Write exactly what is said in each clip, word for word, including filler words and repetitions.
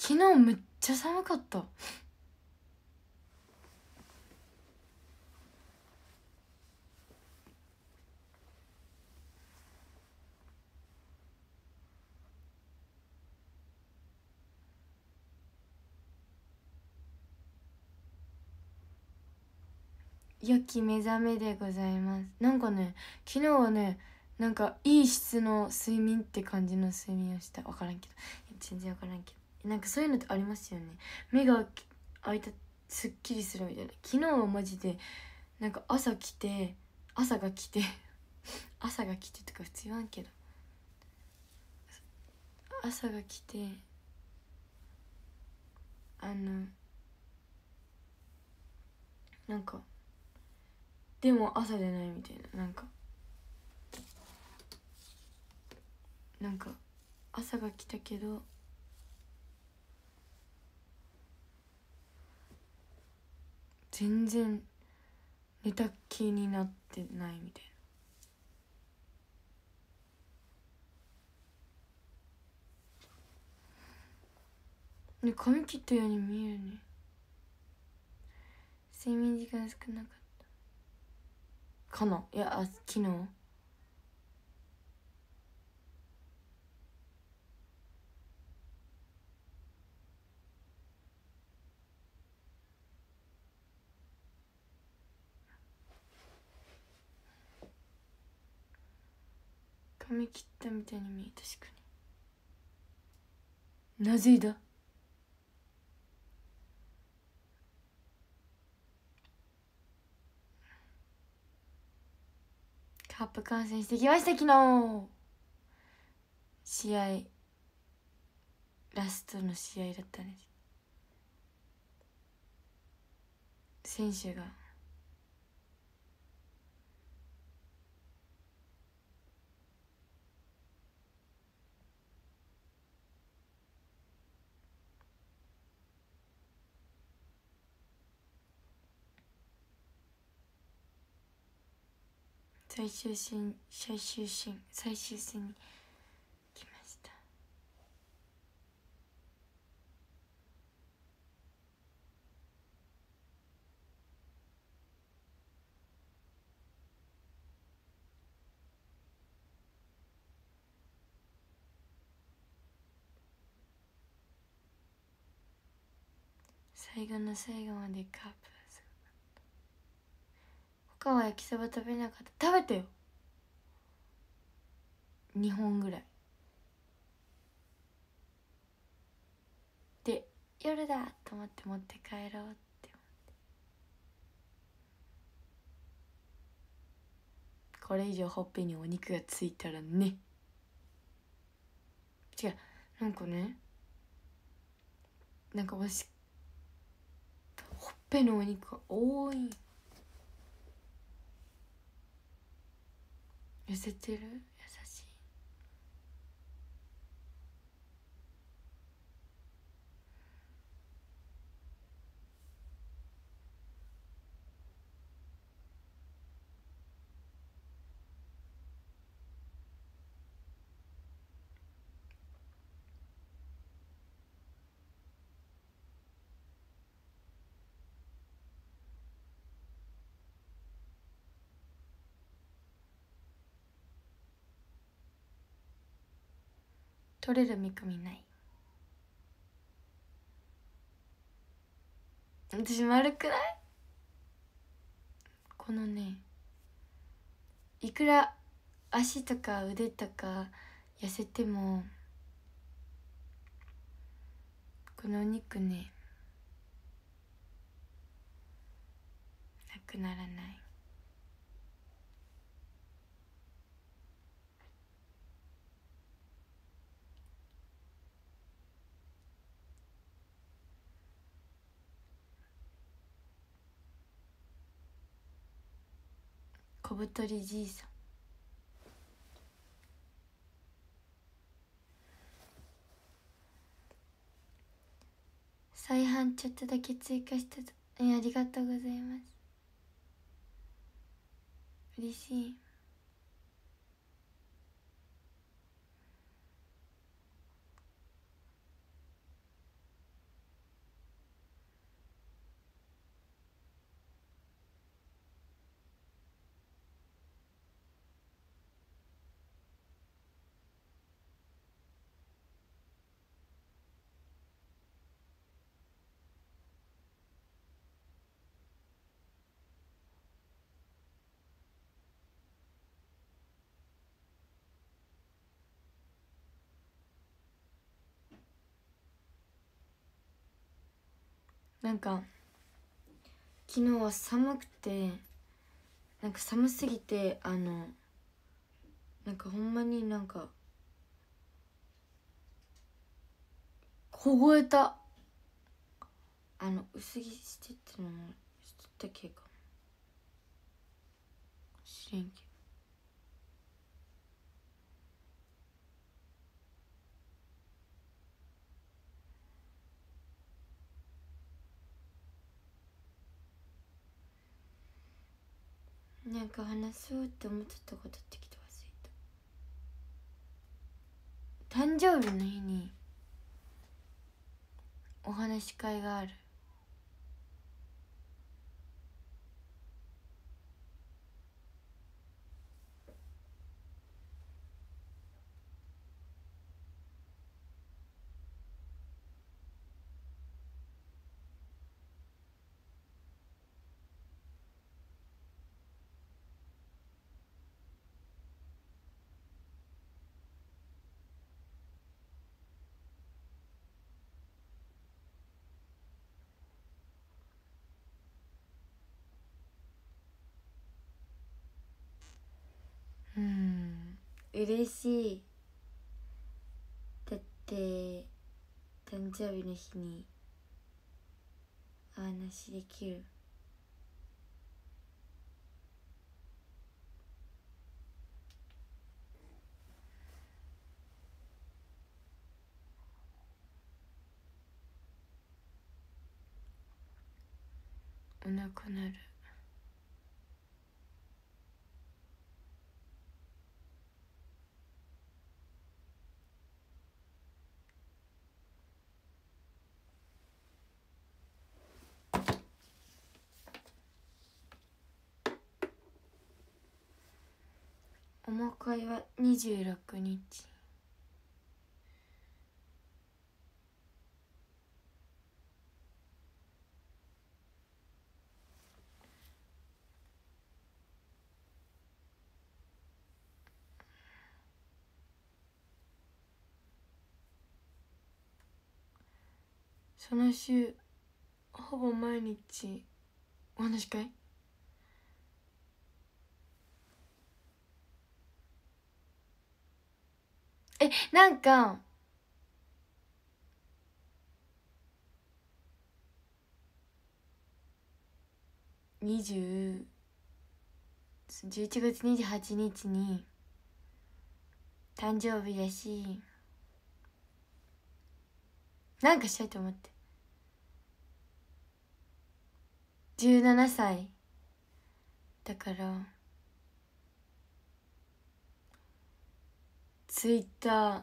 昨日めっちゃ寒かった。良き目覚めでございます。なんかね昨日はねなんかいい質の睡眠って感じの睡眠をした。分からんけど、全然分からんけど、なんかそういうのってありますよね。目が開いたすっきりするみたいな。昨日はマジでなんか朝来て朝が来て朝が来てとか普通言わんけど、朝が来てあのなんかでも朝じゃないみたいな、なんかなんか朝が来たけど全然寝た気になってないみたいな。ね、髪切ったように見えるね。睡眠時間少なかったかな。いや、あ、昨日髪切ったみたいに見えた。確かに。なぜだ。カップ観戦してきました。昨日試合ラストの試合だったね。選手が最終戦最終戦最終戦に来ました。最後の最後までカップ。他は焼きそば食べなかった。食べたよ、にほんぐらいで、夜だと思って持って帰ろうって思って。これ以上ほっぺにお肉がついたらね。違う、なんかね、なんかわしほっぺのお肉が多い。痩せてる。優しい。取れる見込みない。私丸くない？このね、いくら足とか腕とか痩せてもこのお肉ねなくならない。小太りじいさん。再販ちょっとだけ追加したと。えありがとうございます。嬉しい。 なんか昨日は寒くて、なんか寒すぎて、あのなんかほんまになんか凍えた。あの薄着してってのもしてたけかもしれんけど、なんか話そうって思ってたことってきて忘れた。誕生日の日にお話し会がある。うん、嬉しい。だって誕生日の日にお話できる。お腹なる。おまかいはにじゅうろくにち。その週ほぼ毎日お話し会。え、なんかにじゅうじゅういちがつにじゅうはちにちに誕生日だし、なんかしたいと思って。じゅうななさいだからツイッター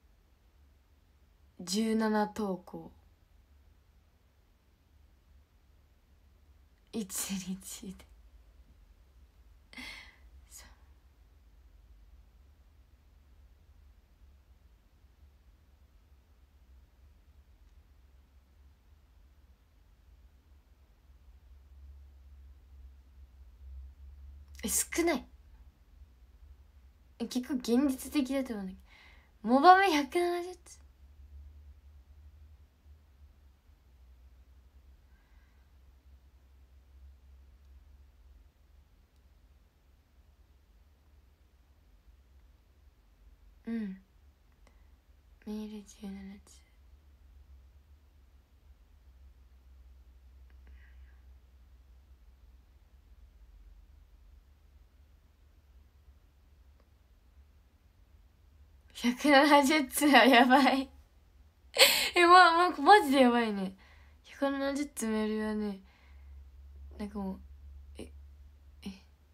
じゅうなな投稿いちにちで。え、少ない。え、結構現実的だと思うんだけど、モバメひゃくななじゅっつ。うん、メールじゅうななつ。ひゃくななじゅっつはやばい。え、ま、ま、マジでやばいね。ひゃくななじゅっつメールはね、なんかもう、え、え、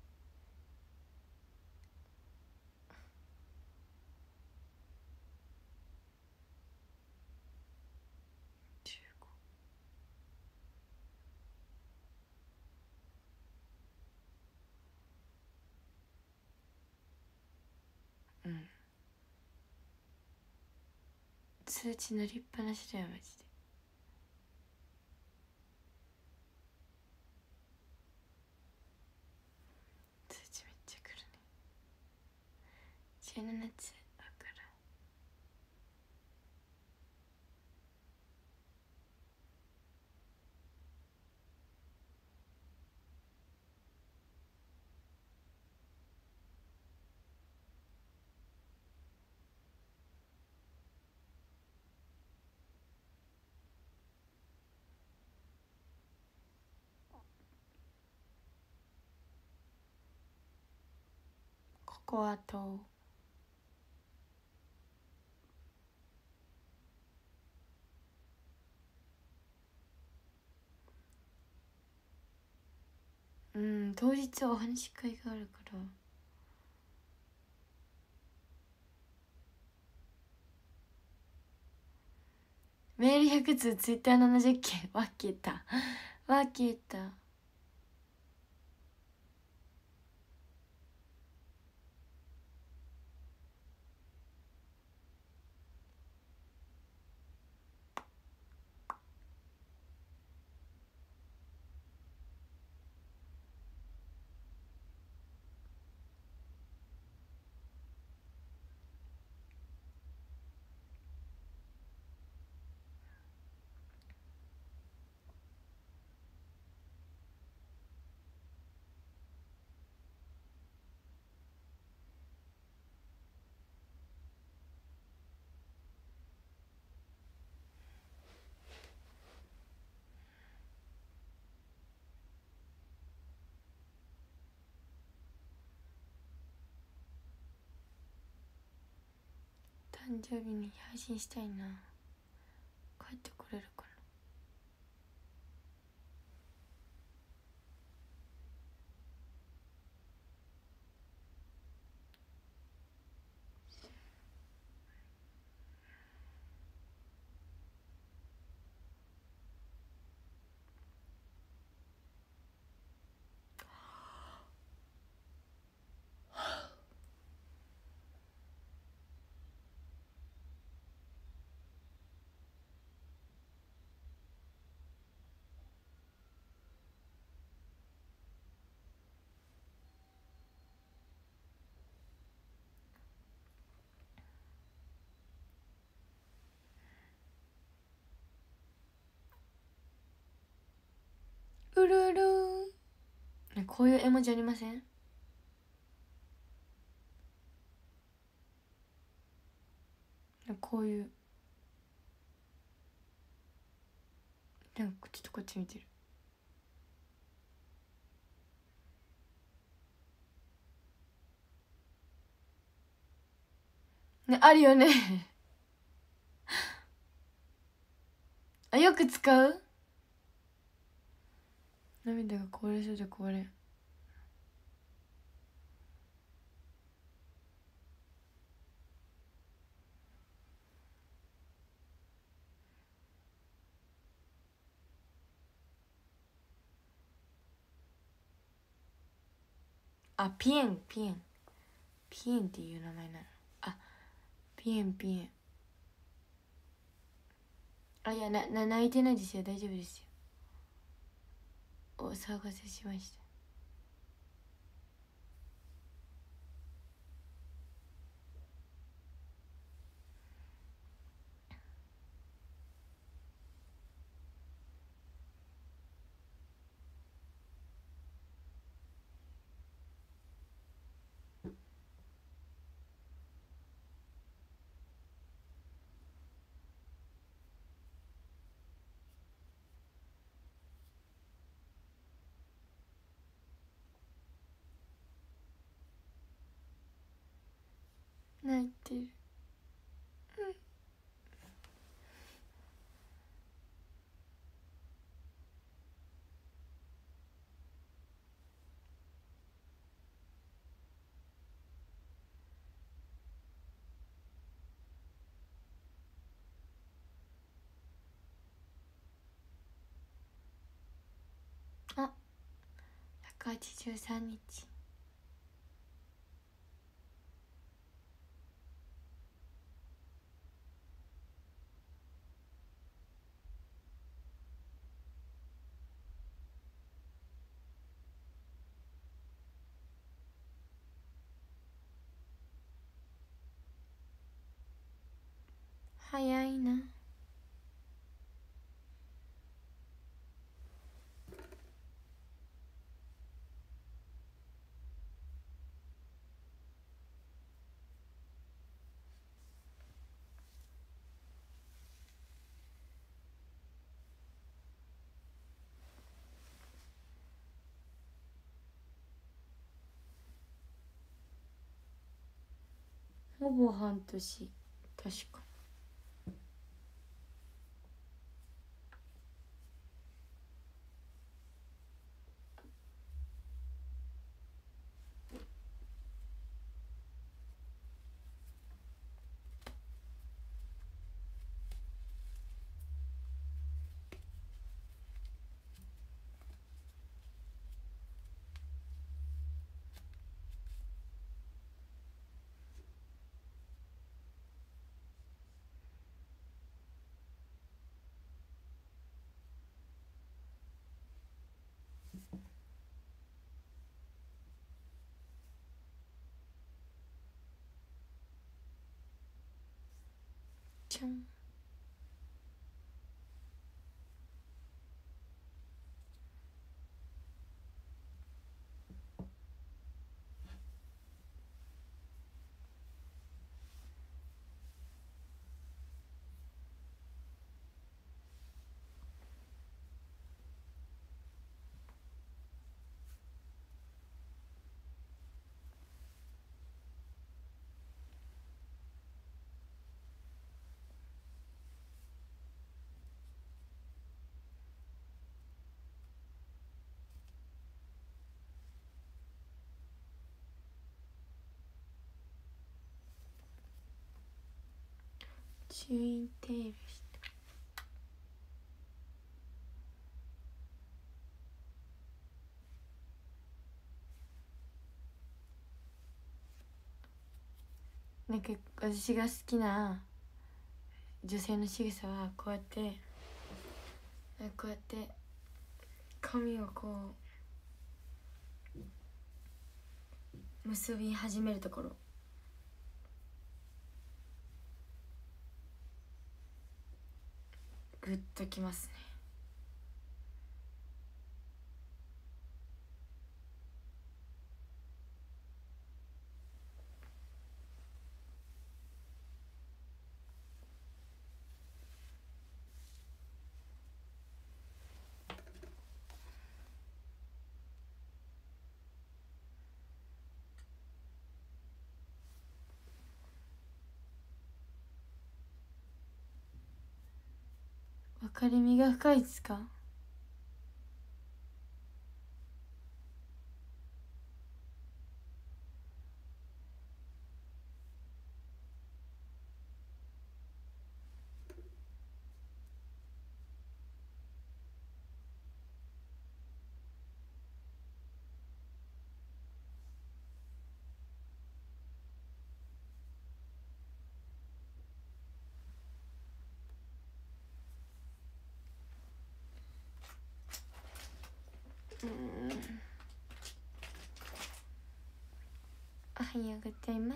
じゅうご。うん。通知鳴りっぱなしだよ、マジで。通知めっちゃ来るね。じゅうななつだから。 コアとうん当日はお話し会があるからメールひゃくつうツイッターななじゅっけん分けた分けた誕生日に配信したいな帰ってこれるかなうるるーこういう絵文字ありませんこういうなんかちょっとこっち見てるねあるよねあよく使う涙がこぼれそうでこぼれんあピエンピエンピエンっていう名前なのあピエンピエンあいやなな泣いてないですよ大丈夫ですよお騒がせしました泣いてるあひゃくはちじゅうさんにち早いなほぼ半年、確か。じゃん。チューインテールして、なんか私が好きな女性の仕草はこうやってこうやって髪をこう結び始めるところ、グッときますね。分かりみが深いですか？うん、おはようございます。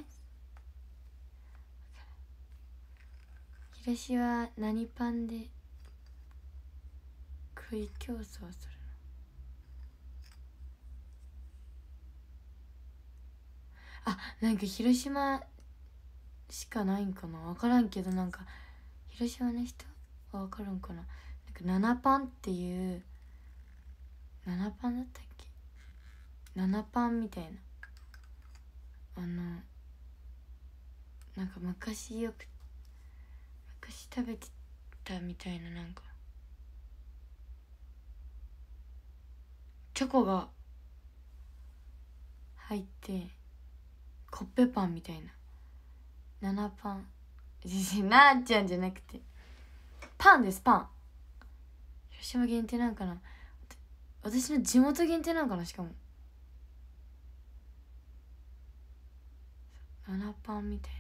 ひろしは何パンで食い競争するの？あ、なんか広島しかないんかな、分からんけど、なんか広島の人は分かるんかな。なんか七パンっていう七パンだったっけ、七パンみたいな、あのなんか昔よく昔食べてたみたいな、なんかチョコが入ってコッペパンみたいな、七パンなーちゃんじゃなくてパンです、パン。広島限定なんかな、私の地元限定なんかな。しかも七パンみたい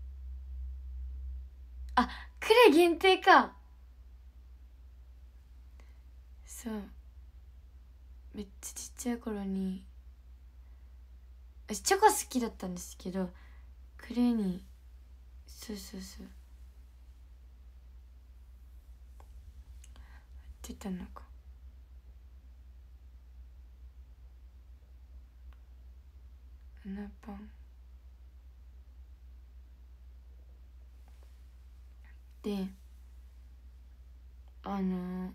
な、あ、呉限定か。そう、めっちゃちっちゃい頃に私チョコ好きだったんですけど、呉に、そうそうそう出たのか。七パンで、あのー、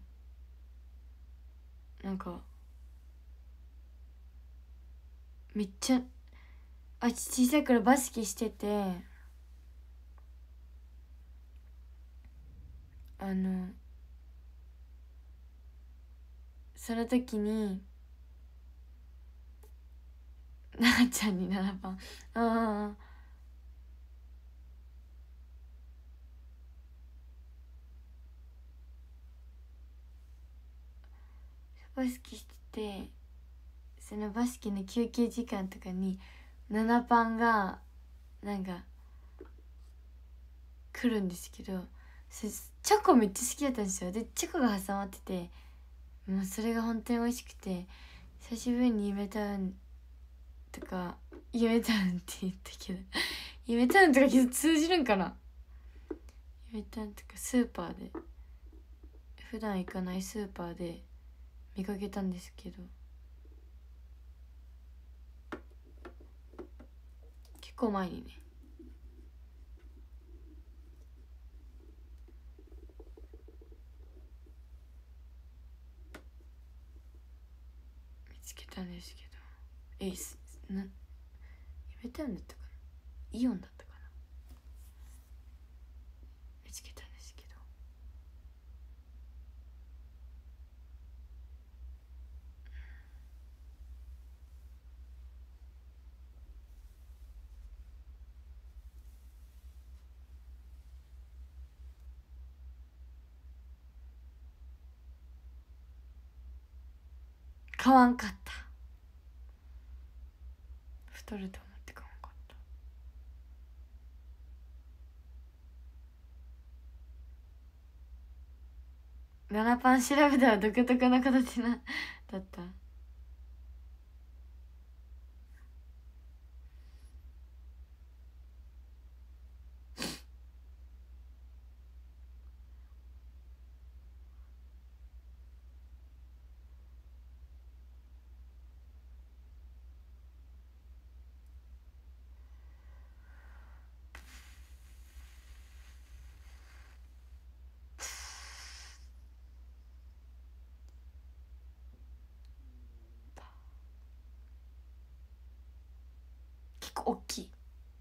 なんかめっちゃ、あ、小さい頃バスケしてて、 あのその時にななちゃんにななばん、ああバスケしてて、そのバスケの休憩時間とかにななパンがなんか来るんですけど、それチョコめっちゃ好きだったんですよ。でチョコが挟まってて、もうそれが本当に美味しくて、久しぶりに夢タウンとか夢タウンって言ったけど夢タウンとか通じるんかな。夢タウンとかスーパーで、普段行かないスーパーで見かけたんですけど、結構前にね。見つけたんですけど、えすな夢タウンだったかな、イオンだったかな、見つけたんですけど、買わんかった。太ると思って買わんかった。ななパン調べたら独特な形なだった。結構大きい。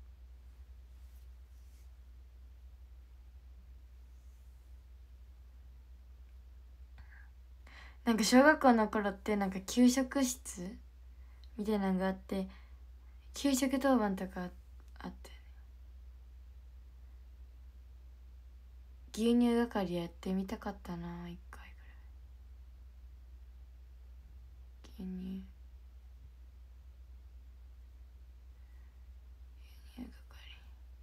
なんか小学校の頃ってなんか給食室みたいなのがあって、給食当番とかあって、牛乳係やってみたかったな、一回ぐらい。牛乳牛乳係、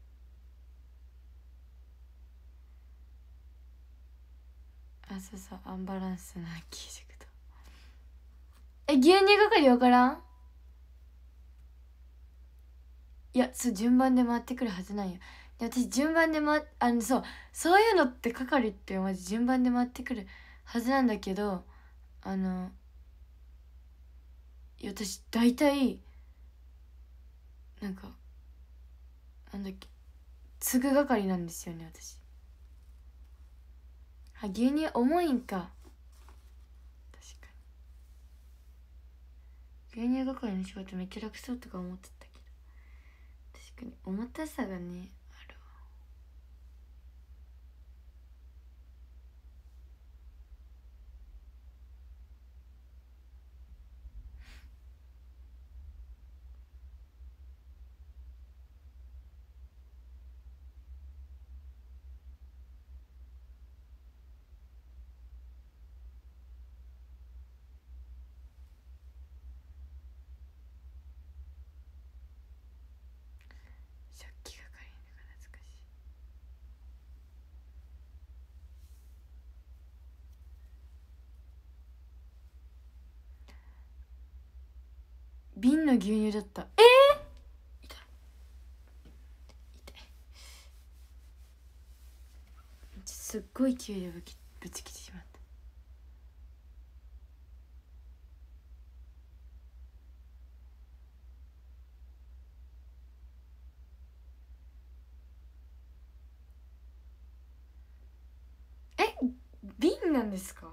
あ、そうそう、アンバランスな給食と。え、牛乳係分からん？いや、そう、順番で回ってくるはずなんよ。で、私順番で回っあのそうそういうのって係ってマジ順番で回ってくるはずなんだけど、あのいや私大体なんかなんだっけ、継ぐ係なんですよね私。あ、牛乳重いんか。確かに牛乳係の仕事めっちゃ楽そうとか思ってたけど、確かに重たさがねあるわ。食器係とか懐かしい。瓶の牛乳だった。えー、痛い痛い、すっごい勢いでぶきぶつけてしまった。え、瓶なんですか？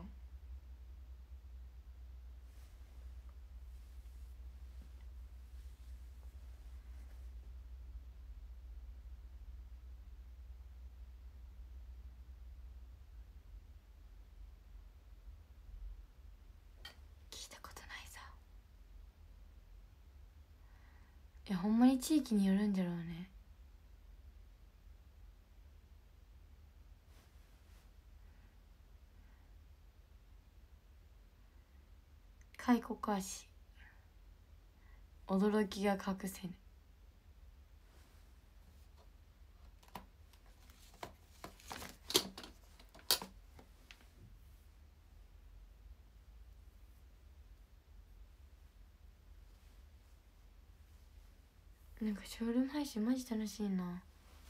いやほんまに地域によるんだろうね。開国足驚きが隠せぬ。なんかショールーム配信マジ楽しいな。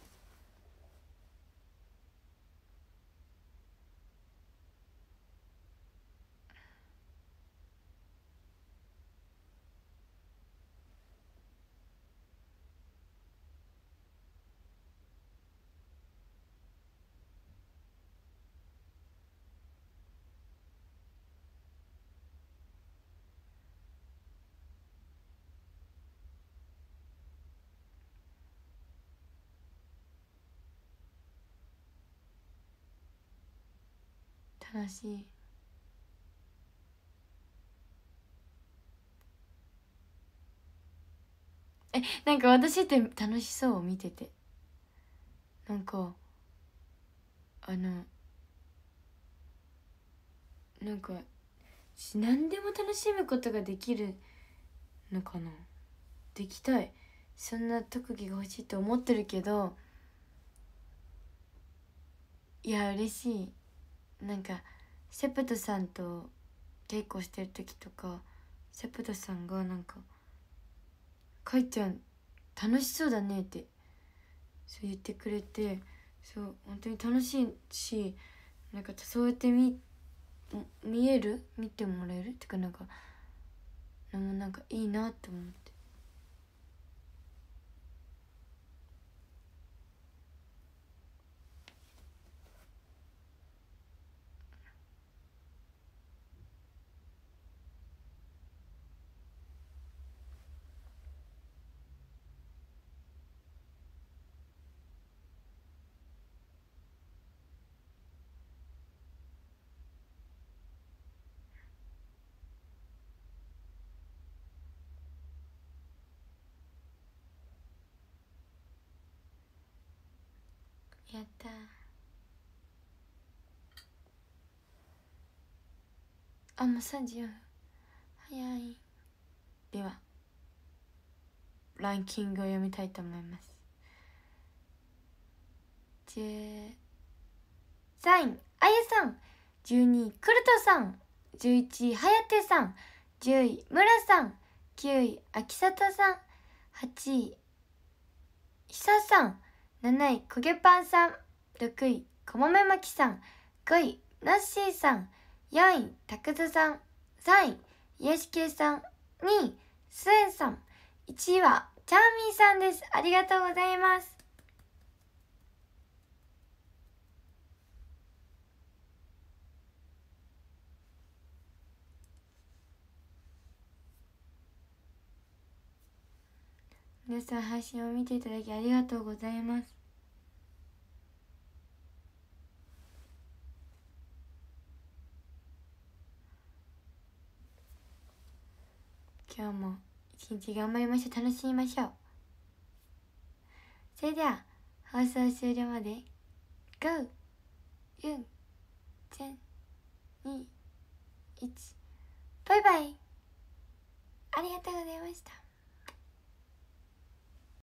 楽しい。えなんか私って楽しそう見てて。なんかあのなんか何でも楽しむことができるのかな。できたい、そんな特技が欲しいと思ってるけど、いや嬉しい。なんかセプトさんと稽古してる時とかセプトさんがなんか「かいちゃん楽しそうだね」ってそう言ってくれて、そう本当に楽しいし、なんかそうやって見見える見てもらえるってか、なんかなんもなんかいいなって思って。やったー。あもうさんじよんふん早い。ではランキングを読みたいと思います。じゅうさんいあゆさん、じゅうにいクルトさん、じゅういちいはやてさん、じゅういむらさん、きゅういあきさたさん、はちいひささん、なないこげぱんさん、ろくいこもめまきさん、ごいなっしーさん、よんいたくずさん、さんいいやしけいさん、にいすえんさん、いちいはチャーミーさんです。ありがとうございます。皆さん配信を見ていただきありがとうございます。今日も一日頑張りましょう。楽しみましょう。それでは放送終了までご、よん、さん、に、いちバイバイ。ありがとうございました。